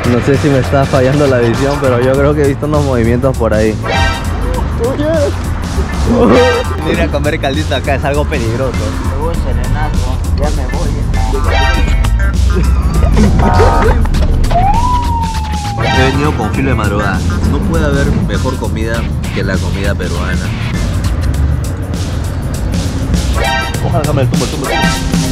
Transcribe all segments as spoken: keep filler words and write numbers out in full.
No sé si me está fallando la visión, pero yo creo que he visto unos movimientos por ahí. Ir a comer caldito acá es algo peligroso. Me voy serenazo, ya me voy. He venido con filo de madrugada. No puede haber mejor comida que la comida peruana. Ojalá que me el tumbo, el tumbo, el tumbo.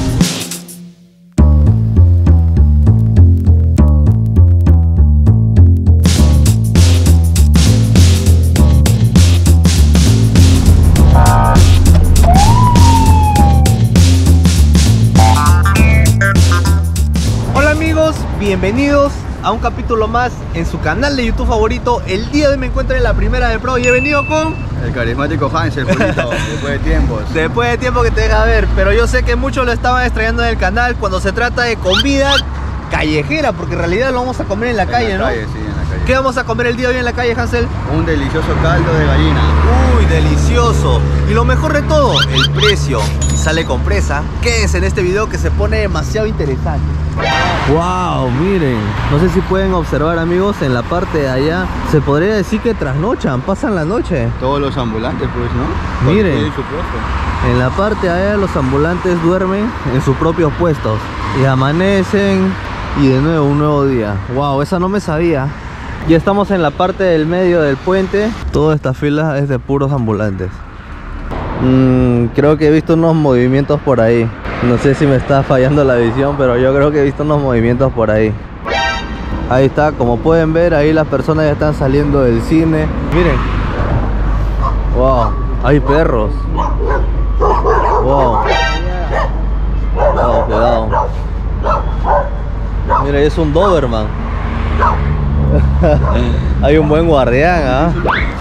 Bienvenidos a un capítulo más en su canal de YouTube favorito. El día de hoy me encuentro en la primera de Pro y he venido con... el carismático Hansel, Julito, después de tiempos. Después de tiempo que te deja ver, pero yo sé que muchos lo estaban extrañando en el canal cuando se trata de comida callejera, porque en realidad lo vamos a comer en la en calle, la ¿no? Calle, sí, en la calle. ¿Qué vamos a comer el día de hoy en la calle, Hansel? Un delicioso caldo de gallina. Uy, delicioso. Y lo mejor de todo, el precio. Y sale con presa. Quédense en este video que se pone demasiado interesante. Wow, miren, no sé si pueden observar, amigos, en la parte de allá se podría decir que trasnochan, pasan la noche. Todos los ambulantes, pues, ¿no? Miren, en su puesto. En la parte de allá los ambulantes duermen en sus propios puestos y amanecen y de nuevo un nuevo día. Wow, esa no me sabía. Ya estamos en la parte del medio del puente. Toda esta fila es de puros ambulantes. Mm, creo que he visto unos movimientos por ahí. No sé si me está fallando la visión, pero yo creo que he visto unos movimientos por ahí. Ahí está, como pueden ver, ahí las personas ya están saliendo del cine. Miren. Wow, hay perros. Wow. Cuidado, cuidado. Mira, es un Doberman. Hay un buen guardián, ¿ah?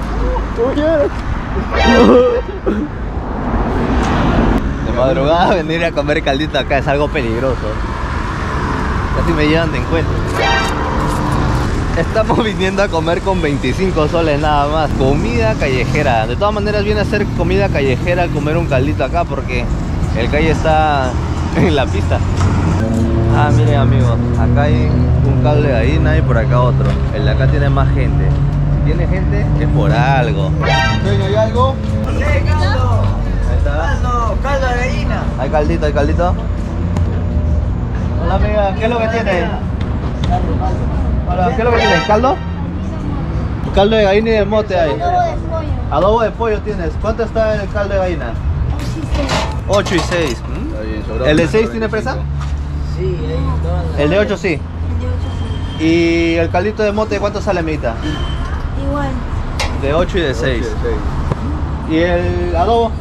De madrugada venir a comer caldito acá es algo peligroso. Casi me llevan de encuentro. Estamos viniendo a comer con veinticinco soles nada más. Comida callejera. De todas maneras viene a ser comida callejera al comer un caldito acá, porque el calle está en la pista. Ah, miren, amigos, acá hay un caldo de gallina y por acá otro. El de acá tiene más gente. Si tiene gente es por algo. ¿Hay algo? ¡Sí, caldo! Ahí está. ¡Caldo! ¡Caldo de gallina! ¿Hay caldito? ¿Hay caldito? Hola, amiga, ¿qué es lo que tiene? Hola, ¿qué es lo que tiene? ¿Caldo? Caldo de gallina y de mote hay. Adobo de pollo. Adobo de pollo tienes. ¿Cuánto está el caldo de gallina? ocho y seis. Está bien, sobrado. ¿El de seis tiene presa? Sí, ahí todas las... El de ocho sí. El de ocho sí. ¿Y el caldito de mote cuánto sale, amiguita? Igual. De ocho y de seis. Sí, sí. ¿Y el adobo?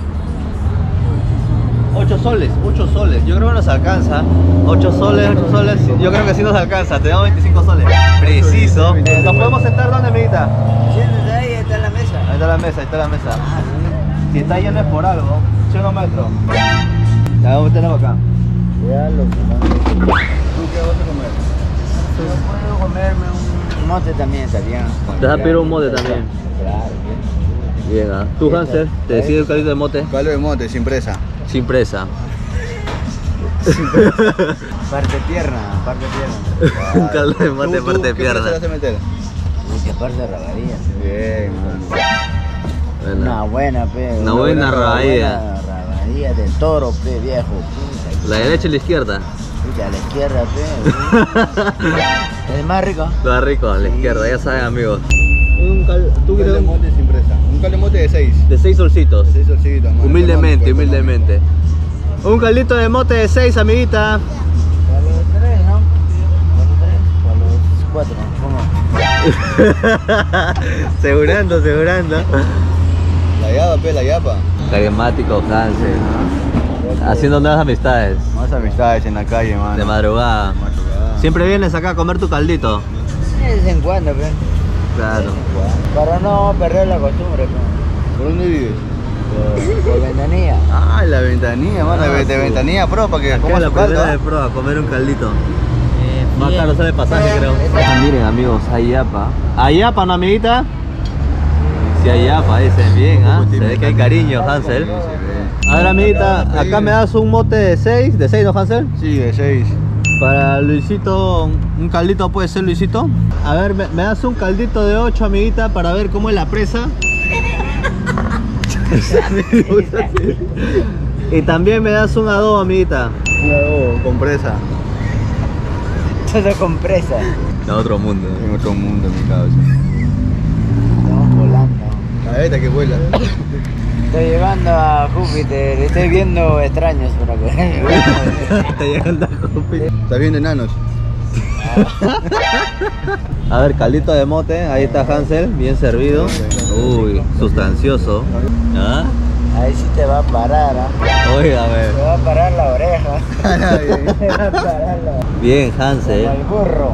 ocho soles, ocho soles. Yo creo que nos alcanza. ocho soles, ocho soles. Yo creo que sí nos alcanza. Te damos veinticinco soles. Preciso. ¿Nos podemos sentar dónde, amiguita? Siéntate ahí, ahí está la mesa. Ahí está la mesa, ahí está la mesa. Ah, sí. Si está lleno es por algo. Lleno metro. Ya vamos a meternos acá. Ya lo que no. ¿Tú qué vas a comer? Yo puedo comerme un mote también, está bien. Te vas a pedir un mote también. Claro, bien. Bien, ¿ah? ¿Tú, Hansel? ¿Te decides el caldito de mote? Caldo de mote, sin presa. Sin presa. Parte pierna, parte pierna. Un caldo de mote, ¿Tú- parte tú de qué presa le pierna. vas a meter? Y que parte de rabadilla. Bien, man. Bueno. Una buena, pe. Una buena rabadilla. buena rabadilla de toro, pe, viejo. Puta, ¿La derecha y la izquierda? puta, a la izquierda, pe. Es más rico. Lo rico, a la izquierda, ya saben, amigos. Un cal... ¿Tú Un caldo de quieres? mote sin presa. Un caldo de mote de seis. De seis solcitos. De seis solcitos, man. Humildemente, Económico, humildemente. Un caldito de mote de seis, amiguita. Para los tres, ¿no? Para los tres, para los cuatro, ¿cómo? Segurando, asegurando. económico. La yapa, pe, la yapa. Carismático, Hansel. Haciendo nuevas amistades. Más amistades en la calle, man. De madrugada. Siempre vienes acá a comer tu caldito. De vez en cuando, pe. Claro. Para no perder la costumbre, pe. ¿Por dónde vives? Por, por ventanilla. Ah, en la ventanilla, man. Ah, de sí. ventanilla, pro, para que Acá comas es la su caldo. primera de ¿ah? pro a comer un caldito. Eh, Más bien. caro sale el pasaje, creo. Ah, miren, amigos, hay yapa. ¿Hay yapa, no, amiguita? Sí, hay yapa, dicen bien, ¿ah? Se ve que hay cariño, Hansel. Sí, se ve. A ver, amiguita, acá me das un mote de seis, de seis, ¿no, Hansel? Sí, de seis. Para Luisito, un caldito puede ser, Luisito. A ver, me, me das un caldito de ocho, amiguita, para ver cómo es la presa. Y también me das un adobo, amiguita. Un adobo con presa. Todo con presa. De otro mundo. En otro mundo, mi causa. Estamos volando. A esta que vuela. Estoy llegando a Júpiter, estoy viendo extraños por acá. Está llegando a Júpiter. ¿Estás viendo enanos? A ver, caldito de mote, ahí está Hansel, bien servido. Uy, sustancioso. ¿Ah? Ahí sí te va a parar, ¿ah? Oiga, a ver. Te va a parar la oreja. Te va a parar la... Bien, Como Hansel. el burro.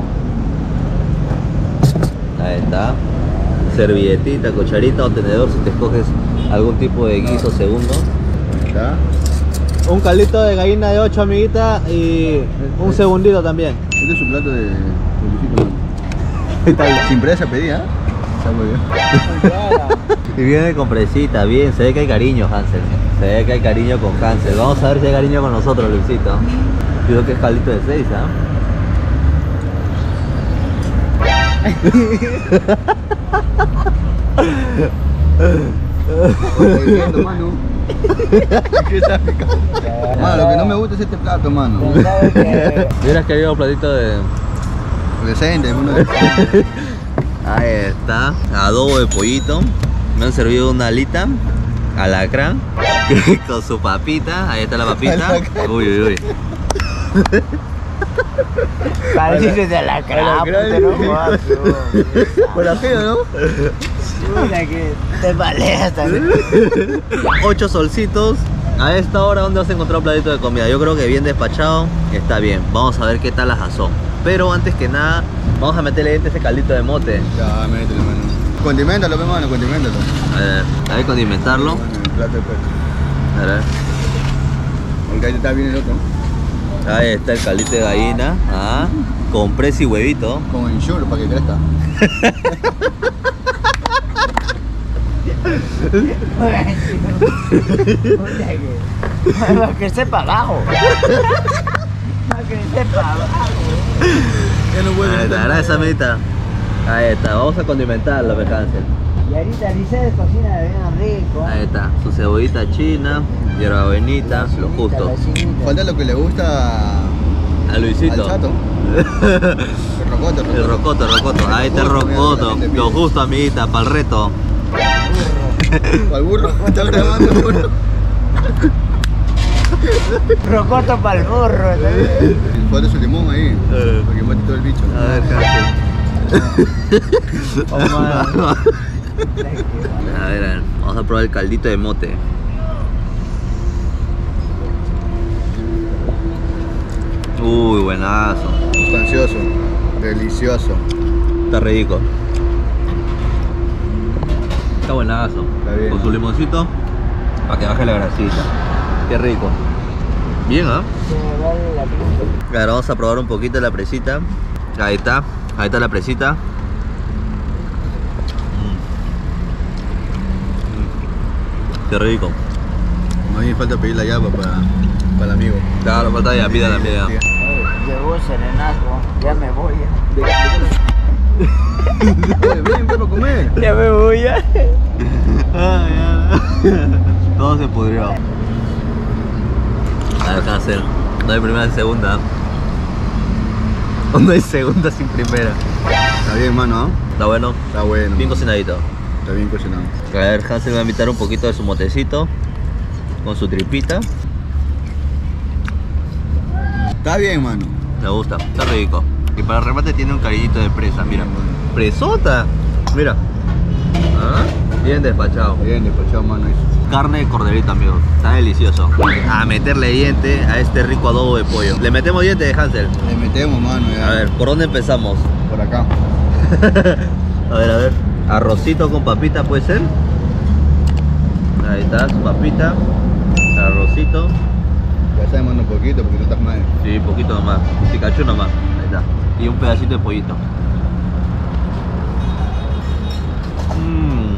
Ahí está. Servilletita, cucharita o tenedor si te escoges algún tipo de guiso segundo. ¿Está? Un caldito de gallina de ocho, amiguita, y un segundito también. Este es su plato de Luisito, mano. Sin presa pedí, ¿ah? Está muy bien. Y viene con presita, bien, se ve que hay cariño, Hansel. Se ve que hay cariño con Hansel. Vamos a ver si hay cariño con nosotros, Luisito. Creo que es caldito de seis, ¿ah? Estoy viendo, mano. ¿Qué está picando? Mano, lo que no me gusta es este plato, mano. ¿Sabes que Hubieras querido un platito de... Decente, uno de... Ahí está, adobo de pollito. Me han servido una alita, alacrán, con su papita. Ahí está la papita. Uy, uy, uy. pareces de la crapa, te no jodas, Por ajeno, ¿no? Mira que te baleas también. Ocho solcitos. A esta hora, ¿dónde vas a encontrar un platito de comida? Yo creo que bien despachado está bien. Vamos a ver qué tal la sazón. Pero antes que nada, vamos a meterle dentro ese caldito de mote. Ya, mételo, mano. Condiméntalo, pe, mano, condiméntalo. A ver, a ver, condimentarlo. Mano, el plato de pecho. A ver. Porque ahí está bien el otro. Ahí está el caldito de gallina. Ah, con presa y huevito. Con ensure para que crezca. Va a crecer para abajo. Va a crecer para abajo. Ya no vuelve. Ahí está, gracias, amiguita. Ahí está, vamos a condimentarlo, me Hansel. Y ahorita Lisette cocina de bien rico. Ahí está, su cebollita china, hierbabuenita, lo justo. Falta lo que le gusta A Luisito. al chato. El rocoto, el El rocoto, el rocoto. Ahí está el rocoto. Lo justo, amiguita, para el reto. ¿Para el burro? ¿Está grabando el burro? Rocoto para el burro. ¿sabes? Falta su limón ahí. Para que mate todo el bicho. A ver, Hansel. A ver, a ver, vamos a probar el caldito de mote. Uy, buenazo. Sustancioso. Delicioso. Está rico. Está buenazo. Está bien. Con su limoncito para que baje la grasita. Qué rico. Bien, ¿ah? Se me vale la pinta. Ahora vamos a probar un poquito la presita. Ahí está. Ahí está la presita. Mm. Mm. Qué rico. Más bien falta pedir la llave para, para el amigo. Claro, falta ya, pida la pida. Oye, llegó serenazgo. Ya me voy. Ven, ven para comer. Ya, ya me voy. Ya. Todo se pudrió. A ver, Hansel. No hay primera ni segunda. No hay segunda sin primera. Está bien, mano, ¿ah? Está bueno. Está bueno. Bien cocinadito. Está bien cocinado. A ver, Hansel va a invitar un poquito de su motecito con su tripita. Está bien, mano. Me gusta, está rico. Y para el remate tiene un cariñito de presa, mira. Presota. Mira. Ah, bien despachado. Bien, despachado, mano. Carne de corderito, amigos. Está delicioso. A meterle diente a este rico adobo de pollo. ¿Le metemos diente, Hansel? Le metemos, mano. Ya. A ver, ¿por dónde empezamos? Por acá. A ver, a ver. Arrocito con papita, ¿puede ser? Ahí está, su papita. Arrocito. Ya sabes, mano, un poquito porque no estás mal. Sí, poquito nomás. Pikachu nomás. Ahí está. Y un pedacito de pollito. Mmm.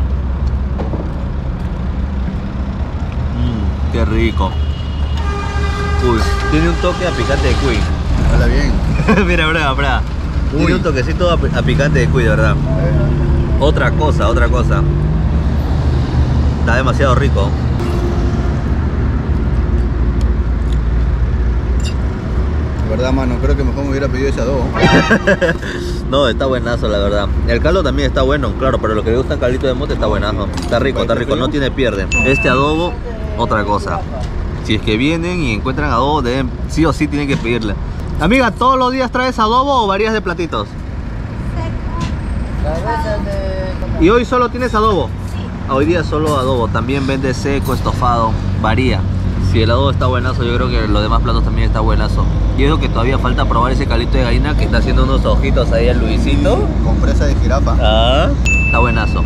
Mmm, qué rico. Uy, tiene un toque a picante de cuy. Habla bien. Mira, prueba, prueba. Uy. Tiene un toquecito a, a picante de cuy, de verdad. Eh, Otra cosa, otra cosa. Está demasiado rico. de verdad, mano, creo que mejor me hubiera pedido ese adobo. No, está buenazo, la verdad. El caldo también está bueno, claro, pero lo que le gusta el caldito de mote está buenazo. Está rico, está rico, no tiene pierde. Este adobo, otra cosa. Si es que vienen y encuentran adobo, deben, sí o sí tienen que pedirle. Amiga, ¿todos los días traes adobo o varías de platitos? ¿Y hoy solo tienes adobo? Sí. Hoy día solo adobo, también vende seco, estofado, varía. Si el adobo está buenazo, yo creo que los demás platos también está buenazo. Y es lo que todavía falta probar ese caldito de gallina que está haciendo unos ojitos ahí al Luisito. Con presa de jirafa. Ah, está buenazo.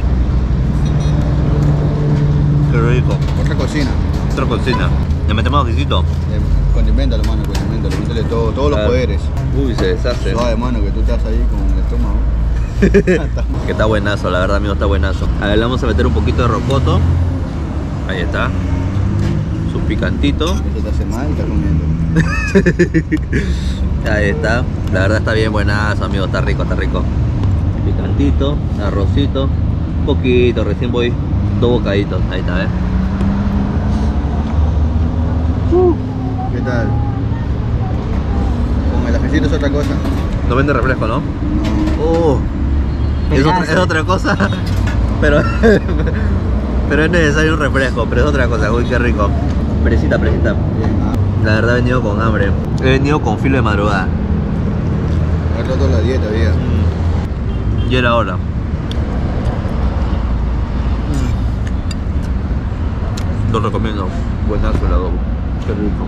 Qué rico. Otra cocina. Otra cocina. Le metemos ojicito. Eh, condiméntalo, mano, condiméntalo. Métele todo, todos los Ah. poderes. Uy, se deshace. Suave, mano, que tú estás ahí con el estómago. Que está buenazo, la verdad, amigo, está buenazo. A ver, le vamos a meter un poquito de rocoto. Ahí está. Su picantito. Eso te hace mal y estás comiendo. Ahí está. La verdad está bien buenazo, amigo. Está rico, está rico. Picantito, arrocito. Un poquito, recién voy dos bocaditos. Ahí está, ¿eh? ¿Qué tal? Con el ajecito es otra cosa. No vende refresco, ¿no? No. Oh, es otra, es otra cosa. Pero, pero es necesario un refresco. Pero es otra cosa. Uy, qué rico. Presita, presita. Bien, ah. La verdad he venido con hambre. He venido con filo de madrugada. He roto la dieta, vida. Y era hora. Lo recomiendo. Buenazo el adobo. Qué rico.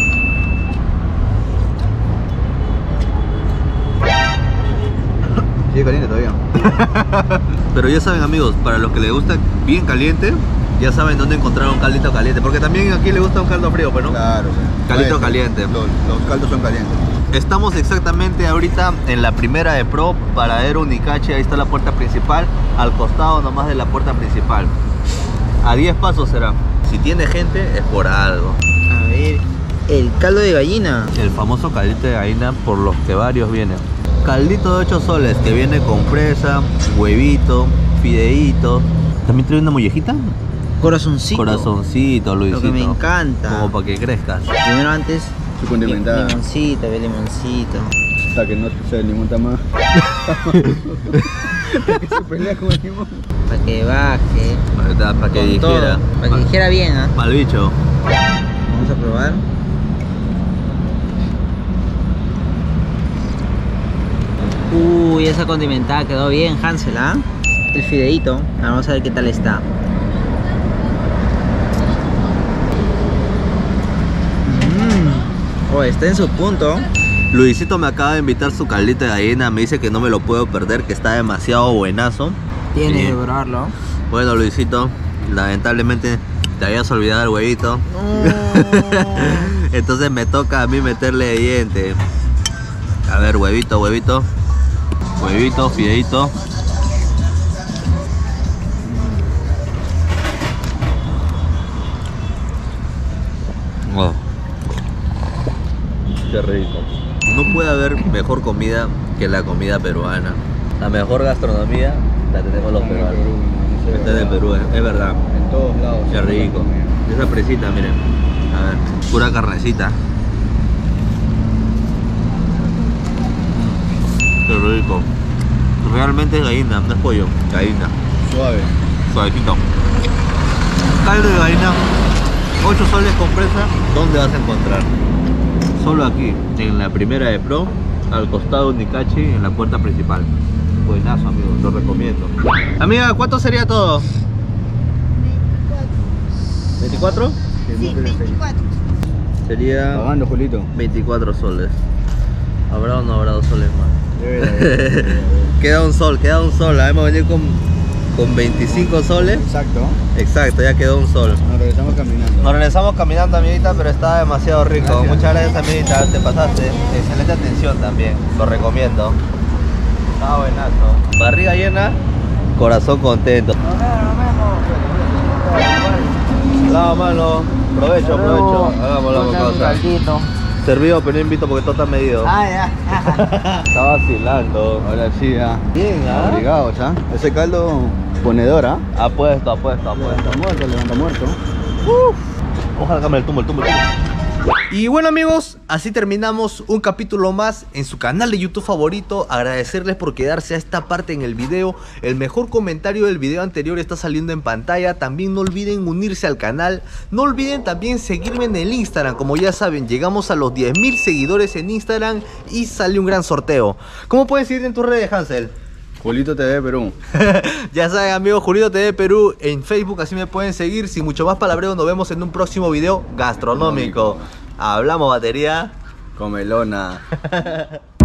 Sigue caliente todavía. Pero ya saben, amigos, para los que les gusta bien caliente, ya saben dónde encontrar un caldito caliente. Porque también aquí le gusta un caldo frío, pero no. Claro, sí. Caldito Pues, caliente. Los, los caldos son calientes. Estamos exactamente ahorita en la primera de Pro, Paradero Unicache. Ahí está la puerta principal, al costado nomás de la puerta principal. A diez pasos será. Si tiene gente es por algo. A ver, el caldo de gallina. El famoso caldito de gallina por los que varios vienen. Caldito de ocho soles que viene con presa, huevito, fideíto. ¿También trae una mollejita? Corazoncito. Corazoncito, Luisito. Lo que me encanta. Como para que crezcas. Primero antes, Su condimentada. limoncito, ve limoncito. Hasta que no se el limón está más. Hasta que se pelea con el limón. Para que baje. Para, para que Con dijera. todo, Para que dijera bien, ¿ah? Mal bicho. Vamos a probar. Uy, esa condimentada quedó bien, Hansel, ¿ah? El fideíto. Vamos a ver qué tal está. Mmm. Oh, está en su punto. Luisito me acaba de invitar su caldito de gallina. Me dice que no me lo puedo perder, que está demasiado buenazo. Tienes Sí. que probarlo. Bueno, Luisito, lamentablemente te habías olvidado el huevito. No. Entonces me toca a mí meterle diente. A ver, huevito, huevito. Huevito, fideito. Oh. Qué rico. No puede haber mejor comida que la comida peruana. La mejor gastronomía la tenemos los peruanos. Esta es de Perú, es es verdad. En todos lados. Qué rico. Esa presita, miren. A ver, pura carnecita. Qué rico. Realmente es gallina, no es pollo. Gallina. Suave. Suavecito. Caldo de gallina. ocho soles con presa. ¿Dónde vas a encontrar? Solo aquí, en la primera de Pro, al costado de Unicache, en la puerta principal. Buenazo, amigo, lo recomiendo. Amiga, ¿cuánto sería todo? ¿veinticuatro? Sí, veinticuatro. Sería Pagando, Julito. veinticuatro soles. ¿Habrá o no habrá dos soles más? Debe de haber, debe de haber. Queda un sol, queda un sol. Hemos venido con, con veinticinco soles. Exacto. Exacto, ya quedó un sol. Nos regresamos caminando. Nos regresamos caminando, amiguita, pero está demasiado rico. Gracias. Muchas gracias, amiguita, te pasaste. Excelente atención también, lo recomiendo. Está buenazo. Barriga llena, corazón contento. No, mano. Provecho, provecho. Hagamos la cosa. Servido pero no invito porque todo está medido. Ah, ya. Está vacilando. Ahora sí, ya. Bien, ¿ah? Obligados, ¿ah? Ese caldo ponedor, ¿ah? Apuesto, apuesto, apuesto. Levanta muerto, levanta muerto. Ojalá que me el tumbo, el tumbo, el tumbo. Y bueno amigos, así terminamos un capítulo más en su canal de YouTube favorito. Agradecerles por quedarse a esta parte en el video. El mejor comentario del video anterior está saliendo en pantalla. También no olviden unirse al canal. No olviden también seguirme en el Instagram. Como ya saben, llegamos a los diez mil seguidores en Instagram y sale un gran sorteo. ¿Cómo puedes seguirte en tus redes, Hansel? Julito T V Perú. Ya saben amigos, Julito T V Perú en Facebook, así me pueden seguir. Sin mucho más palabreo, nos vemos en un próximo video gastronómico. Hablamos batería. Comelona.